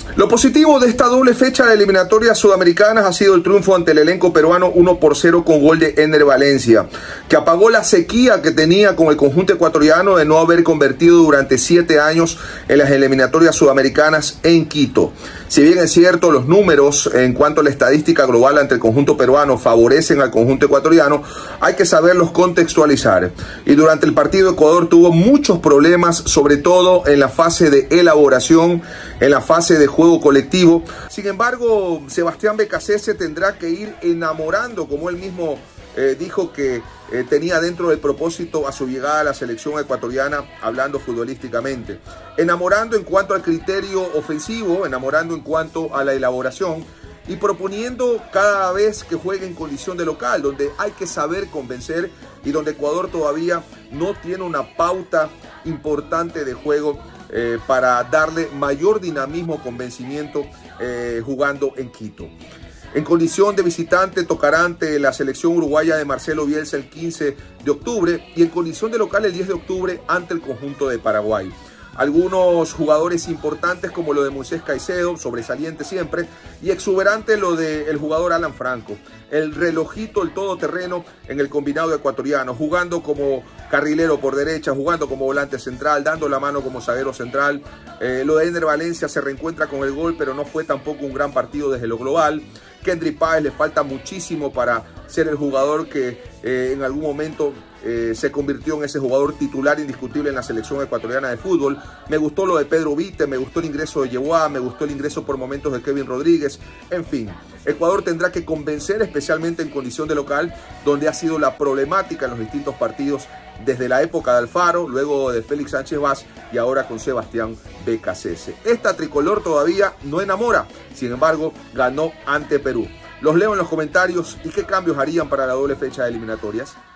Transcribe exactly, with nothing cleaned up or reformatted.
Lo positivo de esta doble fecha de eliminatorias sudamericanas ha sido el triunfo ante el elenco peruano uno por cero con gol de Ender Valencia, que apagó la sequía que tenía con el conjunto ecuatoriano de no haber convertido durante siete años en las eliminatorias sudamericanas en Quito. Si bien es cierto, los números en cuanto a la estadística global ante el conjunto peruano favorecen al conjunto ecuatoriano, hay que saberlos contextualizar. Y durante el partido Ecuador tuvo muchos problemas, sobre todo en la fase de elaboración, en la fase de juego colectivo. Sin embargo, Sebastián Becasese tendrá que ir enamorando, como él mismo eh, dijo que eh, tenía dentro del propósito a su llegada a la selección ecuatoriana, hablando futbolísticamente. Enamorando en cuanto al criterio ofensivo, enamorando en cuanto a la elaboración y proponiendo cada vez que juegue en condición de local, donde hay que saber convencer y donde Ecuador todavía no tiene una pauta importante de juego Eh, para darle mayor dinamismo, convencimiento eh, jugando en Quito. En condición de visitante tocará ante la selección uruguaya de Marcelo Bielsa el quince de octubre y en condición de local el diez de octubre ante el conjunto de Paraguay. Algunos jugadores importantes como lo de Moisés Caicedo, sobresaliente siempre, y exuberante lo del jugador Alan Franco, el relojito, el todoterreno en el combinado ecuatoriano, jugando como carrilero por derecha, jugando como volante central, dando la mano como zaguero central. Eh, lo de Ender Valencia se reencuentra con el gol, pero no fue tampoco un gran partido desde lo global. Kendry Páez le falta muchísimo para ser el jugador que eh, en algún momento eh, se convirtió en ese jugador titular indiscutible en la selección ecuatoriana de fútbol. Me gustó lo de Pedro Vite, me gustó el ingreso de Yeboah, me gustó el ingreso por momentos de Kevin Rodríguez. En fin, Ecuador tendrá que convencer, especialmente en condición de local, donde ha sido la problemática en los distintos partidos desde la época de Alfaro, luego de Félix Sánchez Vaz y ahora con Sebastián Becasese. Esta tricolor todavía no enamora, sin embargo, ganó ante Perú. Los leo en los comentarios y qué cambios harían para la doble fecha de eliminatorias.